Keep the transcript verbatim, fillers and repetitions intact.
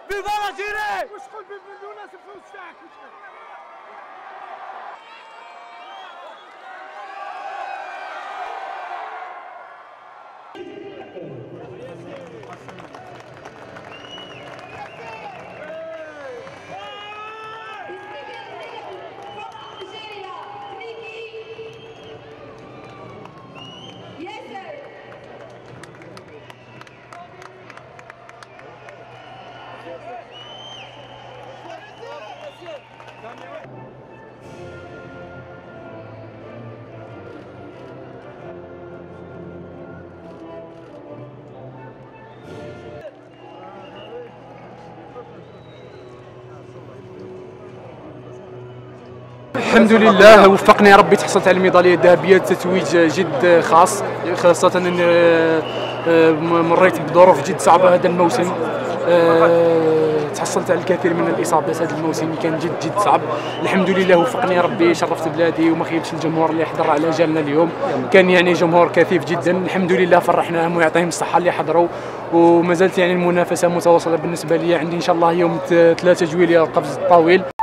فيفا الجيري. واش تقول بالناس الفلوس تاعك؟ الحمد لله وفقني ربي، تحصلت على الميداليه الذهبيه، تتويج جد خاص، خاصه ان مريت بظروف جد صعبه هذا الموسم. تحصلت على الكثير من الاصابات هذا الموسم، كان جد جد صعب. الحمد لله وفقني ربي، شرفت بلادي وما خيبش الجمهور اللي حضر على جالنا اليوم، كان يعني جمهور كثيف جدا. الحمد لله فرحناهم ويعطيهم الصحه اللي حضروا، وما زالت يعني المنافسه متواصله بالنسبه لي. عندي ان شاء الله يوم ثلاثة جويلية القفز الطويل.